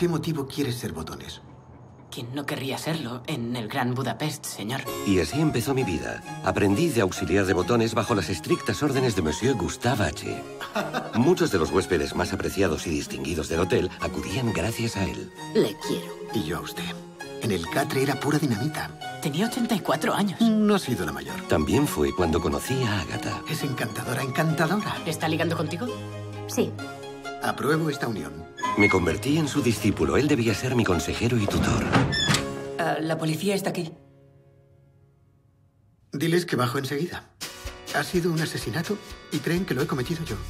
qué motivo quieres ser botones? ¿Quién no querría serlo en el Gran Budapest, señor? Y así empezó mi vida. Aprendí de auxiliar de botones bajo las estrictas órdenes de Monsieur Gustave H. Muchos de los huéspedes más apreciados y distinguidos del hotel acudían gracias a él. Le quiero. Y yo a usted. En el catre era pura dinamita. Tenía 84 años. No ha sido la mayor. También fue cuando conocí a Agatha. Es encantadora, encantadora. ¿Está ligando contigo? Sí. Apruebo esta unión. Me convertí en su discípulo. Él debía ser mi consejero y tutor. La policía está aquí. Diles que bajo enseguida. Ha sido un asesinato y creen que lo he cometido yo.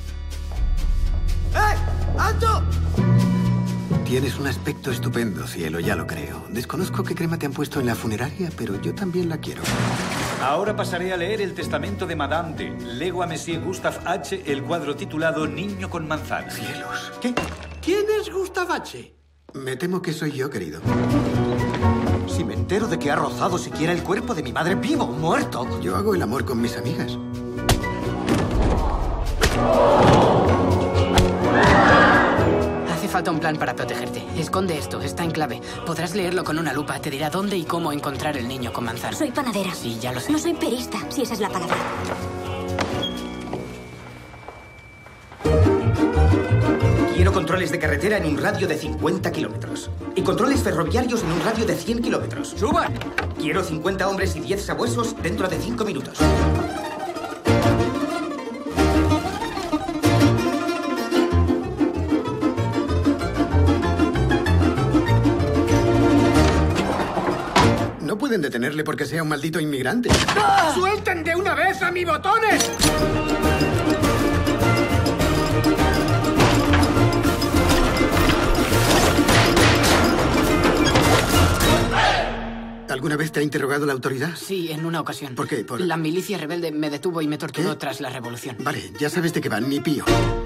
¡Eh! ¡Alto! Tienes un aspecto estupendo, cielo, ya lo creo. Desconozco qué crema te han puesto en la funeraria, pero yo también la quiero. Ahora pasaré a leer el testamento de Madame D. Lego a Monsieur Gustave H. el cuadro titulado Niño con manzana. Cielos. ¿Qué? ¿Quién es Gustave H? Me temo que soy yo, querido. Si me entero de que ha rozado siquiera el cuerpo de mi madre vivo o muerto. Yo hago el amor con mis amigas. Hace falta un plan para protegerte. Esconde esto, está en clave. Podrás leerlo con una lupa. Te dirá dónde y cómo encontrar el niño con manzana. Soy panadera. Sí, ya lo sé. No soy perista, si esa es la palabra. Quiero controles de carretera en un radio de 50 kilómetros. Y controles ferroviarios en un radio de 100 kilómetros. ¡Suban! Quiero 50 hombres y 10 sabuesos dentro de 5 minutos. No pueden detenerle porque sea un maldito inmigrante. ¡Ah! ¡Suelten de una vez a mi botones! ¿Alguna vez te ha interrogado la autoridad? Sí, en una ocasión. ¿Por qué? La milicia rebelde me detuvo y me torturó tras la revolución. Vale, ya sabes de qué van, mi pío.